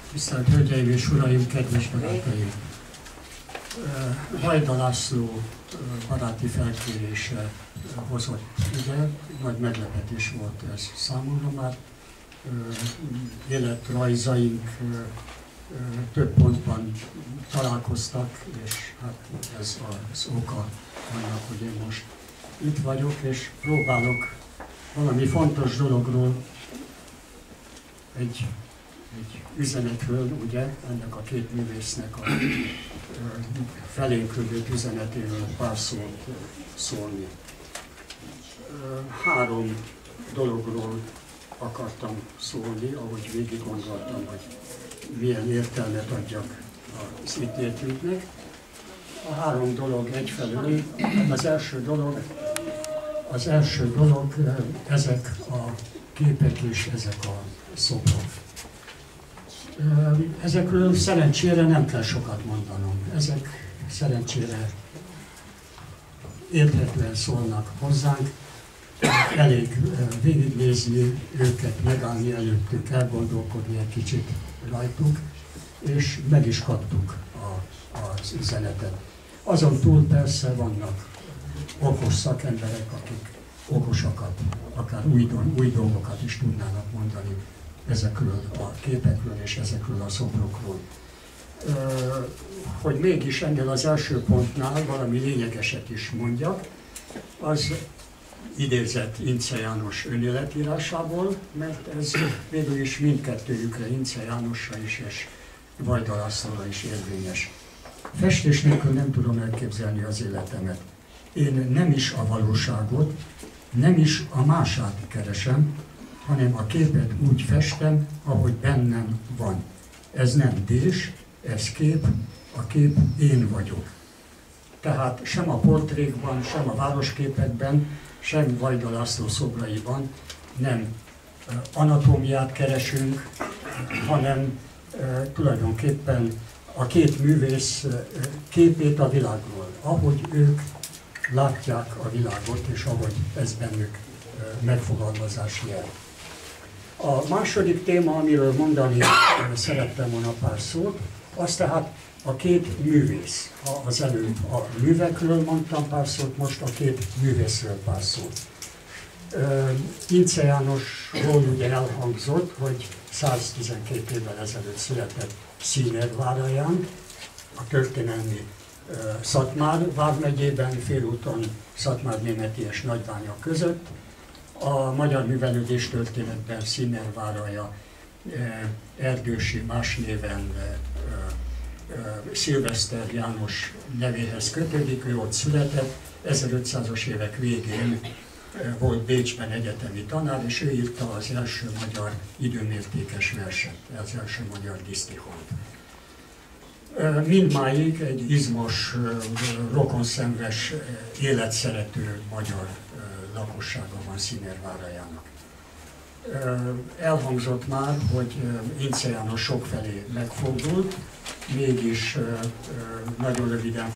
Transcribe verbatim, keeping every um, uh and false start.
Tisztelt Hölgyeim és Uraim, kedves barátaim! Vajda László baráti felkérése hozott ide, nagy meglepetés volt ez számomra már. Életrajzaink több pontban találkoztak, és hát ez az oka annak, hogy én most itt vagyok, és próbálok valami fontos dologról, egy, egy üzenetről, ugye, ennek a két művésznek a felénk küldött üzenetéről pár szót szólni. Három dologról akartam szólni, ahogy végig gondoltam, hogy milyen értelmet adjak az itt létünknek. A három dolog egyfelől, az első dolog, az első dolog ezek a képek és ezek a szobrok. Ezekről szerencsére nem kell sokat mondanom. Ezek szerencsére érthetően szólnak hozzánk. Elég végignézni őket, megállni előttük, elgondolkodni egy kicsit rajtuk, és meg is kaptuk a, az üzenetet. Azon túl persze vannak okos szakemberek, akik okosakat, akár új, új dolgokat is tudnának mondani ezekről a képekről és ezekről a szobrokról. Hogy mégis ennél az első pontnál valami lényegeset is mondjak, az idézett Incze János önéletírásából, mert ez végül is mindkettőjükre, Incze Jánosra is és Vajda Lászlóra is érvényes. Festés nélkül nem tudom elképzelni az életemet. Én nem is a valóságot, nem is a mását keresem, hanem a képet úgy festem, ahogy bennem van. Ez nem dés, ez kép, a kép én vagyok. Tehát sem a portrékban, sem a városképekben, sem Vajda László szobraiban nem anatómiát keresünk, hanem tulajdonképpen a két művész képét a világról, ahogy ők látják a világot, és ahogy ez bennük megfogalmazás jel. A második téma, amiről mondani szerettem volna pár szót, az tehát a két művész. Az előbb a művekről mondtam pár szót, most a két művészről pár szót. Incze Jánosról ugye elhangzott, hogy száztizenkét évvel ezelőtt született Színerváraján, a történelmi Szatmár vármegyében, félúton Szatmárnémeti és Nagybánya között. A magyar művelődés történetben Színerváraja Erdősi, más néven Szilveszter János nevéhez kötődik, ő ott született, ezerötszázas évek végén volt Bécsben egyetemi tanár, és ő írta az első magyar időmértékes verset, az első magyar disztihont. Mindmáig egy izmos, rokonszenves, életszerető magyar lakossága van Színervárajának. Elhangzott már, hogy Incze János sokfelé megfordult, mégis nagyon röviden